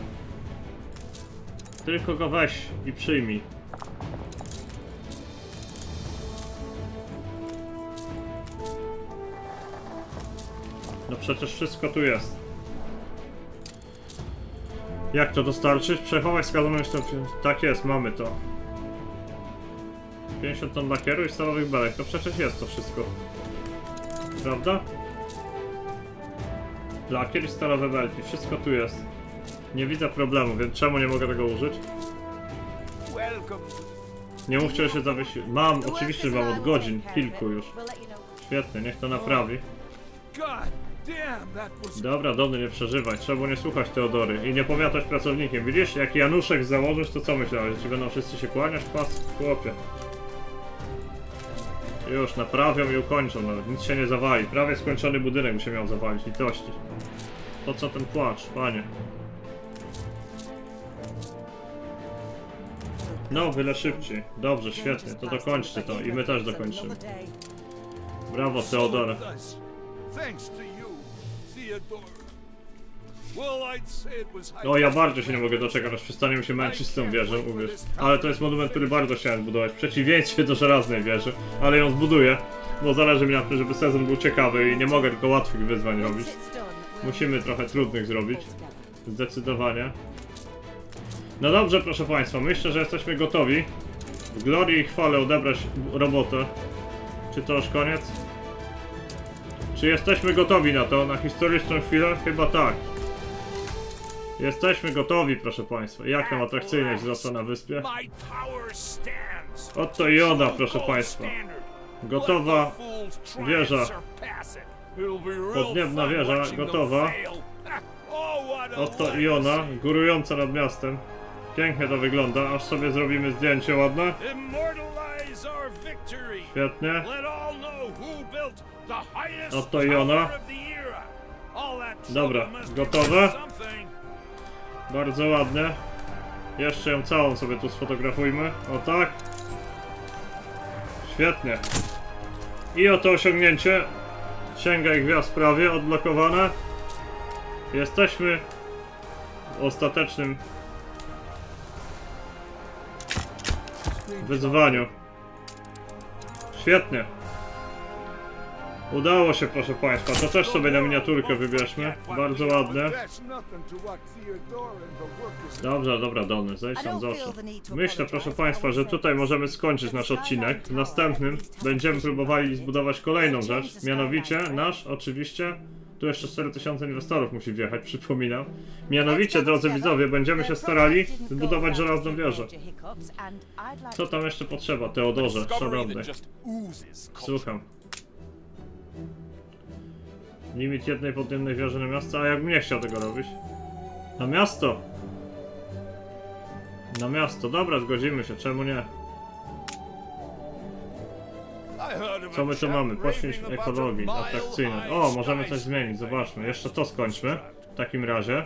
Tylko go weź i przyjmij. No przecież wszystko tu jest. Jak to dostarczyć? Przechować wskazaną jeszcze... Tak jest, mamy to. 50 ton lakieru i stalowych belek. To przecież jest to wszystko. Prawda? Lakier i stalowe belki. Wszystko tu jest. Nie widzę problemu, więc czemu nie mogę tego użyć? Nie mówcie, że się zawiesił. Mam, oczywiście, że mam od godzin. Kilku już. Świetnie, niech to naprawi. Dobra, Dony, nie przeżywaj. Trzeba nie słuchać Teodory i nie powiatać pracownikiem. Widzisz, jak Januszek założysz, to co myślałeś? Że ci będą wszyscy się kłaniać? Pas, chłopie. Już, naprawią i ukończą nawet. Nic się nie zawali. Prawie skończony budynek by się miał zawalić. Litości. Po co ten płacz, panie? No, byle szybciej. Dobrze, świetnie. To dokończcie to i my też dokończymy. Brawo, Teodora. No, ja bardzo się nie mogę doczekać, aż przestaniemy się męczyć z tą wieżą, uwierz. Ale to jest monument, który bardzo chciałem zbudować. W przeciwieństwie do żelaznej wieży. Ale ją zbuduję, bo zależy mi na tym, żeby sezon był ciekawy i nie mogę tylko łatwych wyzwań robić. Musimy trochę trudnych zrobić. Zdecydowanie. No dobrze, proszę Państwa, myślę, że jesteśmy gotowi. W glorii i chwale odebrać robotę. Czy to już koniec? Czy jesteśmy gotowi na to, na historyczną chwilę? Chyba tak. Jesteśmy gotowi, proszę państwa. Jak nam atrakcyjność wzrosła na wyspie? Oto Iona, proszę państwa. Gotowa wieża. Podniebna wieża, gotowa. Oto Iona, górująca nad miastem. Pięknie to wygląda, aż sobie zrobimy zdjęcie ładne. Świetnie. Oto Iona. Dobra, gotowe. Bardzo ładnie. Jeszcze ją całą sobie tu sfotografujmy. O tak. Świetnie. I oto osiągnięcie. Księga i gwiazd prawie odblokowane. Jesteśmy w ostatecznym wyzwaniu. Świetnie. Udało się, proszę państwa. To też sobie na miniaturkę wybierzmy. Bardzo ładne. Dobra, dobra, Donny, zejdź tam zawsze. Myślę, proszę państwa, że tutaj możemy skończyć nasz odcinek. W następnym będziemy próbowali zbudować kolejną rzecz. Mianowicie nasz, oczywiście, tu jeszcze 4000 inwestorów musi wjechać, przypominam. Mianowicie, drodzy widzowie, będziemy się starali zbudować żelazną wieżę. Co tam jeszcze potrzeba, Teodorze, szanowny? Słucham. Limit jednej podniebnej wieży na miasto, a jakbym nie chciał tego robić? Na miasto! Na miasto, dobra, zgodzimy się, czemu nie? Co my tu mamy? Poświęć ekologii, atrakcyjność. O, możemy coś zmienić, zobaczmy. Jeszcze to skończmy. W takim razie.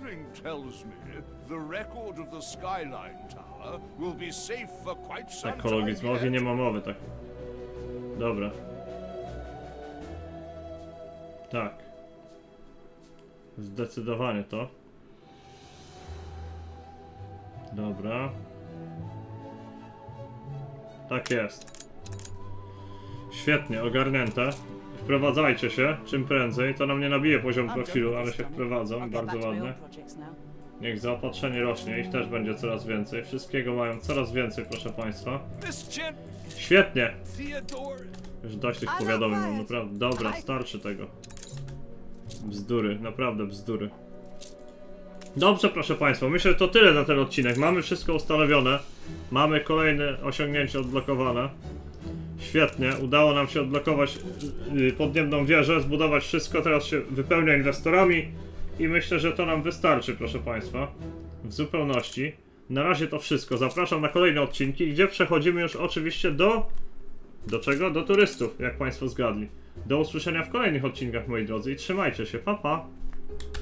Ekologizmowi nie ma mowy, tak. Dobra. Tak. Zdecydowanie to. Dobra. Tak jest. Świetnie, ogarnięte. Wprowadzajcie się, czym prędzej. To nam nie nabije poziom profilu, ale się wprowadzą, bardzo ładnie. Niech zaopatrzenie rośnie, ich też będzie coraz więcej. Wszystkiego mają coraz więcej, proszę państwa. Świetnie! Już dość tych powiadomień mam, naprawdę. Dobra, starczy tego. Bzdury, naprawdę bzdury. Dobrze, proszę państwa, myślę, że to tyle na ten odcinek. Mamy wszystko ustanowione. Mamy kolejne osiągnięcie odblokowane. Świetnie, udało nam się odblokować podniebną wieżę, zbudować wszystko, teraz się wypełnia inwestorami i myślę, że to nam wystarczy, proszę państwa, w zupełności. Na razie to wszystko, zapraszam na kolejne odcinki, gdzie przechodzimy już oczywiście do czego? Do turystów, jak państwo zgadli. Do usłyszenia w kolejnych odcinkach, moi drodzy, i trzymajcie się, pa pa!